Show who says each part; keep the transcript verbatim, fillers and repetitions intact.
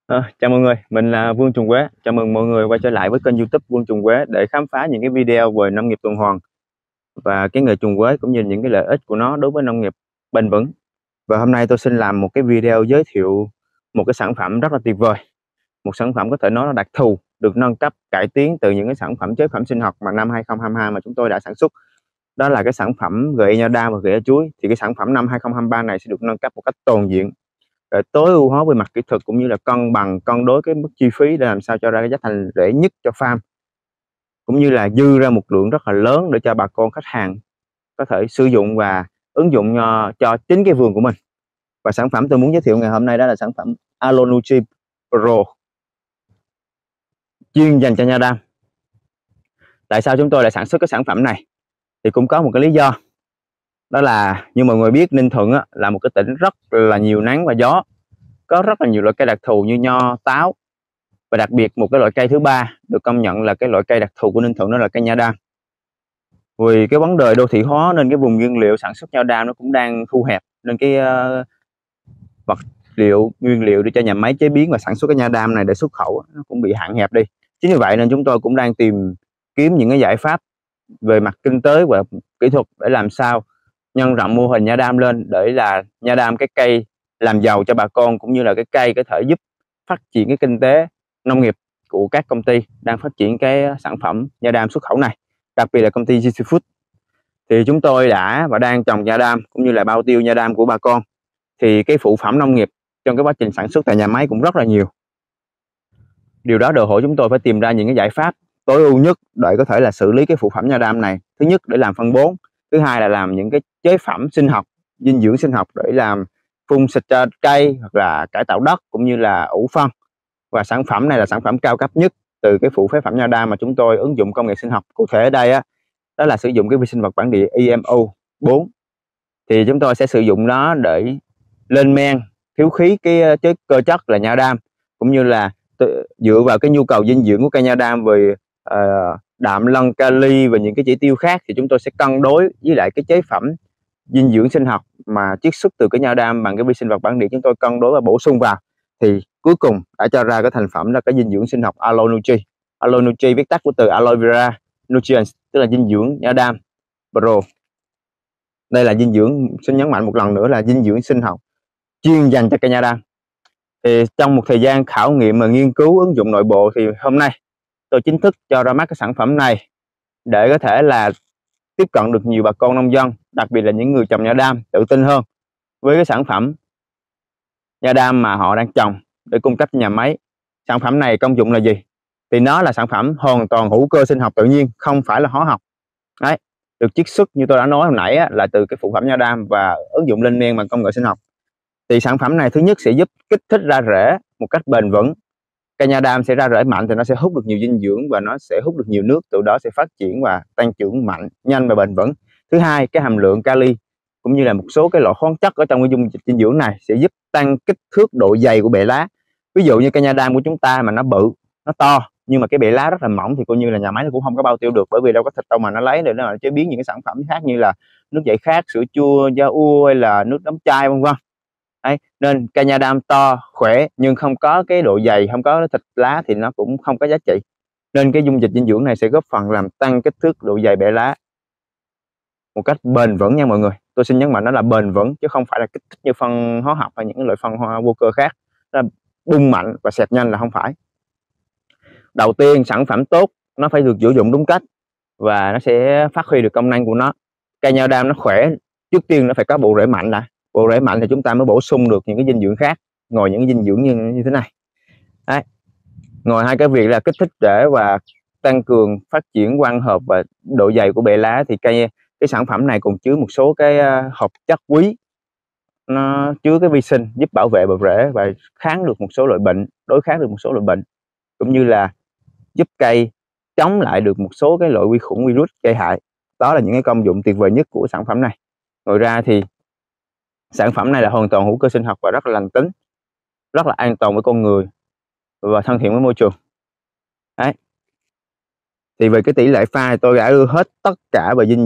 Speaker 1: Ờ, chào mọi người, mình là Vương Trùng Quế. Chào mừng mọi người quay trở lại với kênh YouTube Vương Trùng Quế để khám phá những cái video về nông nghiệp tuần hoàn và cái nghề trồng quế cũng như những cái lợi ích của nó đối với nông nghiệp bền vững. Và hôm nay tôi xin làm một cái video giới thiệu một cái sản phẩm rất là tuyệt vời, một sản phẩm có thể nói là đặc thù, được nâng cấp cải tiến từ những cái sản phẩm chế phẩm sinh học mà năm hai không hai hai mà chúng tôi đã sản xuất. Đó là cái sản phẩm gậy nha đam và gậy chuối. Thì cái sản phẩm năm hai không hai ba này sẽ được nâng cấp một cách toàn diện, để tối ưu hóa về mặt kỹ thuật cũng như là cân bằng cân đối cái mức chi phí để làm sao cho ra cái giá thành rẻ nhất cho farm, cũng như là dư ra một lượng rất là lớn để cho bà con khách hàng có thể sử dụng và ứng dụng cho, cho chính cái vườn của mình. Và sản phẩm tôi muốn giới thiệu ngày hôm nay đó là sản phẩm AloNutri Pro, chuyên dành cho nha đam. Tại sao chúng tôi lại sản xuất cái sản phẩm này? Thì cũng có một cái lý do, đó là như mọi người biết, Ninh Thuận á, là một cái tỉnh rất là nhiều nắng và gió, có rất là nhiều loại cây đặc thù như nho, táo, và đặc biệt một cái loại cây thứ ba được công nhận là cái loại cây đặc thù của Ninh Thuận, đó là cây nha đam. Vì cái vấn đề đô thị hóa nên cái vùng nguyên liệu sản xuất nha đam nó cũng đang thu hẹp, nên cái uh, vật liệu nguyên liệu để cho nhà máy chế biến và sản xuất cái nha đam này để xuất khẩu nó cũng bị hạn hẹp đi. Chính vì vậy nên chúng tôi cũng đang tìm kiếm những cái giải pháp về mặt kinh tế và kỹ thuật để làm sao nhân rộng mô hình nha đam lên, để là nha đam cái cây làm giàu cho bà con, cũng như là cái cây có thể giúp phát triển cái kinh tế nông nghiệp của các công ty đang phát triển cái sản phẩm nha đam xuất khẩu này, đặc biệt là công ty giê xê Food. Thì chúng tôi đã và đang trồng nha đam cũng như là bao tiêu nha đam của bà con. Thì cái phụ phẩm nông nghiệp trong cái quá trình sản xuất tại nhà máy cũng rất là nhiều. Điều đó đòi hỏi chúng tôi phải tìm ra những cái giải pháp tối ưu nhất để có thể là xử lý cái phụ phẩm nha đam này. Thứ nhất, để làm phân bón. Thứ hai là làm những cái chế phẩm sinh học, dinh dưỡng sinh học để làm phun xịt cho cây hoặc là cải tạo đất cũng như là ủ phân. Và sản phẩm này là sản phẩm cao cấp nhất từ cái phụ phế phẩm nha đam mà chúng tôi ứng dụng công nghệ sinh học. Cụ thể ở đây á, đó là sử dụng cái vi sinh vật bản địa i em o bốn. Thì chúng tôi sẽ sử dụng nó để lên men, thiếu khí cái chế cơ chất là nha đam, cũng như là dựa vào cái nhu cầu dinh dưỡng của cây nha đam về uh, đạm, lân, kali và những cái chỉ tiêu khác, thì chúng tôi sẽ cân đối với lại cái chế phẩm dinh dưỡng sinh học mà chiết xuất từ cái nha đam bằng cái vi sinh vật bản địa, chúng tôi cân đối và bổ sung vào, thì cuối cùng đã cho ra cái thành phẩm là cái dinh dưỡng sinh học AloNutri. AloNutri viết tắt của từ Aloe Vera Nutrients, tức là dinh dưỡng nha đam Pro. Đây là dinh dưỡng, xin nhấn mạnh một lần nữa là dinh dưỡng sinh học chuyên dành cho cây nha đam. Thì trong một thời gian khảo nghiệm và nghiên cứu ứng dụng nội bộ, thì hôm nay tôi chính thức cho ra mắt cái sản phẩm này để có thể là tiếp cận được nhiều bà con nông dân, đặc biệt là những người trồng nha đam tự tin hơn với cái sản phẩm nha đam mà họ đang trồng để cung cấp cho nhà máy. Sản phẩm này công dụng là gì? Thì nó là sản phẩm hoàn toàn hữu cơ sinh học tự nhiên, không phải là hóa học. Đấy, được chiết xuất như tôi đã nói hồi nãy á, là từ cái phụ phẩm nha đam và ứng dụng lên men bằng công nghệ sinh học. Thì sản phẩm này thứ nhất sẽ giúp kích thích ra rễ một cách bền vững. Cây nha đam sẽ ra rễ mạnh thì nó sẽ hút được nhiều dinh dưỡng và nó sẽ hút được nhiều nước, từ đó sẽ phát triển và tăng trưởng mạnh, nhanh và bền vững. Thứ hai, cái hàm lượng kali cũng như là một số cái loại khoáng chất ở trong cái dung dịch dinh dưỡng này sẽ giúp tăng kích thước độ dày của bệ lá. Ví dụ như cây nha đam của chúng ta mà nó bự, nó to nhưng mà cái bệ lá rất là mỏng thì coi như là nhà máy nó cũng không có bao tiêu được, bởi vì đâu có thịt đâu mà nó lấy để nó chế biến những cái sản phẩm khác như là nước giải khát, sữa chua, da ua hay là nước đóng chai vân vân. Đấy, nên cây nha đam to khỏe nhưng không có cái độ dày, không có thịt lá thì nó cũng không có giá trị. Nên cái dung dịch dinh dưỡng này sẽ góp phần làm tăng kích thước độ dày bệ lá một cách bền vững nha mọi người. Tôi xin nhấn mạnh nó là bền vững chứ không phải là kích thích như phân hóa học hay những loại phân vô cơ khác, nó bung mạnh và xẹt nhanh là không phải. Đầu tiên, sản phẩm tốt nó phải được sử dụng đúng cách và nó sẽ phát huy được công năng của nó. Cây nha đam nó khỏe, trước tiên nó phải có bộ rễ mạnh đã. Bộ rễ mạnh thì chúng ta mới bổ sung được những cái dinh dưỡng khác, ngoài những cái dinh dưỡng như, như thế này. Đấy. Ngoài hai cái việc là kích thích rễ và tăng cường phát triển quang hợp và độ dày của bệ lá, thì cây cái sản phẩm này còn chứa một số cái hợp chất quý, nó chứa cái vi sinh giúp bảo vệ bờ rễ và kháng được một số loại bệnh, đối kháng được một số loại bệnh, cũng như là giúp cây chống lại được một số cái loại vi khuẩn, virus gây hại. Đó là những cái công dụng tuyệt vời nhất của sản phẩm này. Ngoài ra thì sản phẩm này là hoàn toàn hữu cơ sinh học và rất là lành tính, rất là an toàn với con người và thân thiện với môi trường. Đấy. Thì về cái tỷ lệ pha tôi đã đưa hết tất cả về dinh